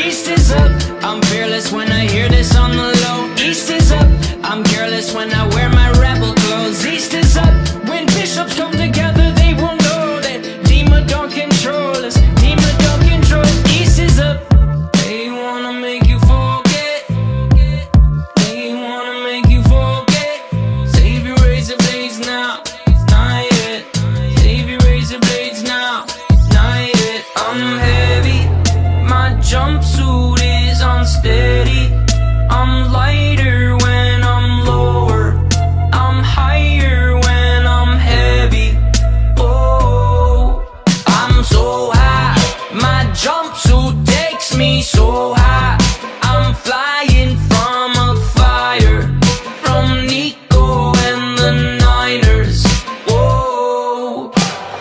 East is up, I'm fearless when I hear this on the low. East is up, I'm careless when I wear my rebel clothes. East is up, when bishops come together they will know that Dima don't control us, Dima don't control. East is up, they wanna make you forget, they wanna make you forget. Save your razor blades now, not yet. Save your razor blades now, not yet. I'm heavy, my jumpsuit is unsteady. I'm lighter when I'm lower, I'm higher when I'm heavy. Oh, I'm so high, my jumpsuit takes me so high. I'm flying from a fire, from Nico and the Niners. Oh,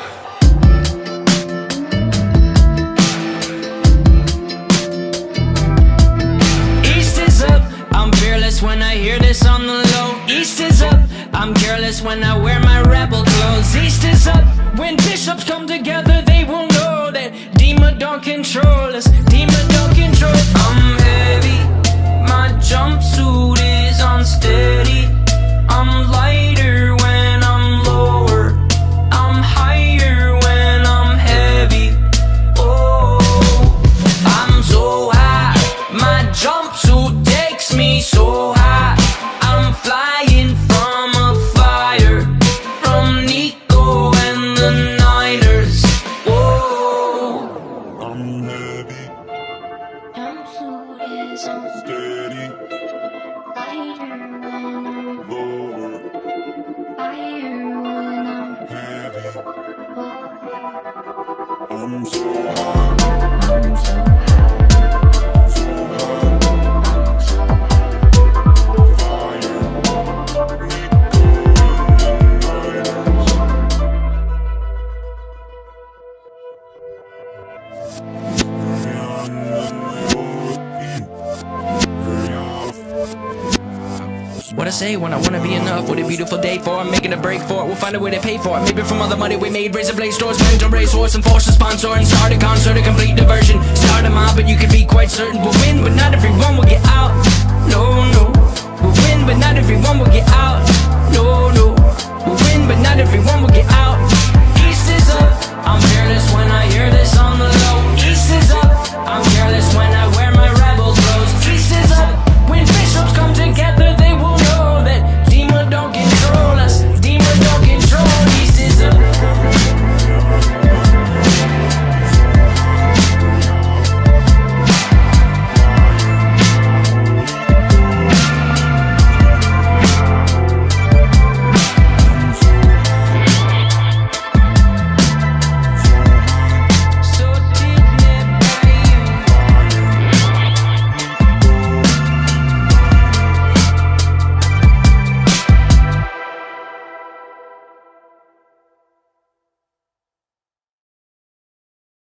East is up, I'm fearless when I hear this on the low. East is up, I'm careless when I wear my rebel clothes. East is up, when bishops come together they will know that Dima don't control us, Dima don't control. I'm heavy, my jumpsuit is unsteady. I'm lighter when I'm lower, I'm higher when I'm heavy. Oh, I'm so high, my jumpsuit takes me so high. I'm flying from a fire, from Nico and the Niners. Whoa, I'm heavy, Jumpsuit is on steady, lighter when I'm lower, fire when I'm heavy. low. I'm so high, I'm so so high, fire, what I say when I wanna be enough. What a beautiful day for it, making a break for it. We'll find a way to pay for it. Maybe from all the money we made, razor blade stores, mental racehorse, and force a sponsor and start a concert, a complete diversion. Start a mob, but you can be quite certain we'll win, but not everyone will get out. No, no, we'll win, but not everyone will get out. No, no, we'll win, but not everyone will get out.